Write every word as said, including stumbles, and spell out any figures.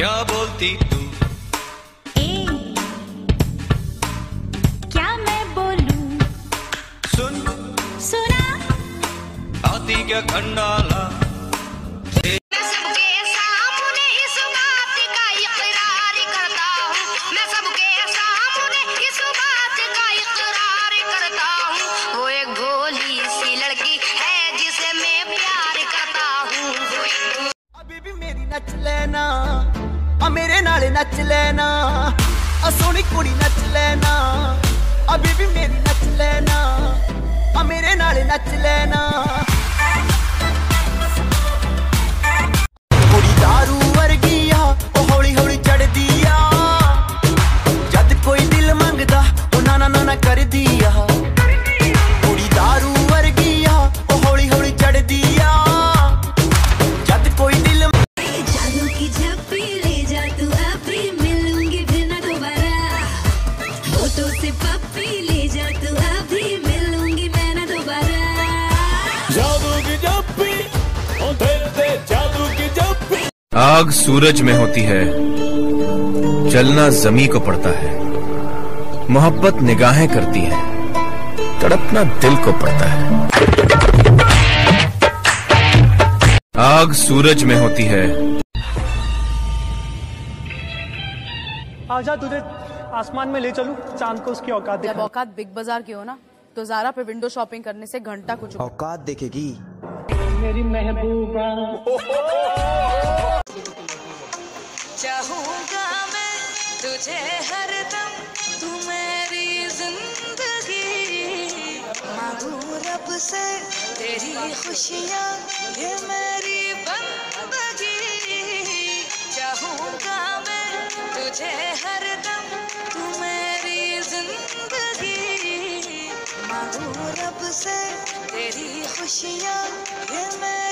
क्या बोलती तू? ए, क्या मैं बोलूं? सुन सुना आती क्या खंडाला। मैं सबके सामने इस बात का इकरार करता हूँ, मैं सबके सामने इस बात का इकरार करता हूँ। वो एक भोली सी लड़की है जिसे मैं प्यार करता हूँ। अभी भी मेरी नच लेना, आ मेरे नाले नच लेना, आ सोनी कुड़ी नच लेना। अभी भी मेरी नच लेना, आ मेरे नाले नच लेना। कुड़ी दारू वर्गी आ, ओ हौली हौली चढ़दी आ, जद कोई दिल मंगदा ओ ना ना ना कर दिया। कुड़ी दारू वर्गी आ, ओ हौली हौली चढ़दी आ, जद कोई दिल जादू की झप्पी ले जा तू अभी, मिलूंगी फिर ना दोबारा। फोटो से पप्पी ले जा तू अभी, मिलूंगी मैं ना दोबारा। जादू की जप्पी, ओ तेरे ते जादू की जप्पी। आग सूरज में होती है, जलना जमी को पड़ता है। मोहब्बत निगाहें करती है, तड़पना दिल को पड़ता है। आग सूरज में होती है। आजा तुझे आसमान में ले चलूं, चांद को उसकी औकात जब दिखाऊं। औकात बिग बाजार की हो ना, तो ज़ारा पे विंडो शॉपिंग करने से घंटा कुछ औकात देखेगी। मेरी महबूबा चाहूंगा मैं तुझे हरदम, तू मेरी जिंदगी। मांगू रब से तेरी खुशियाँ, ये मेरी बंदगी। चाहूंगा मैं तुझे हरदम, तू मेरी जिंदगी। मांगू रब से तेरी खुशियाँ, ये मेरी